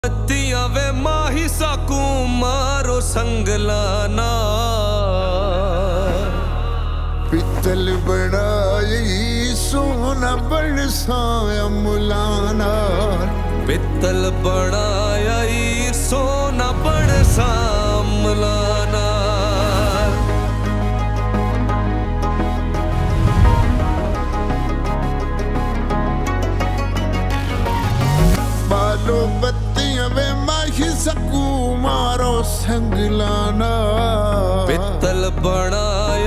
बत्तियां वे माही साकू मारो संगलाना। पित्तल बनाई सोना बरसाया मुलाना। पित्तल बनाया सोना बरसा मुलाना। बालो बत्तियां वे माही सकू मारो संगलाना। पित्तल बनाया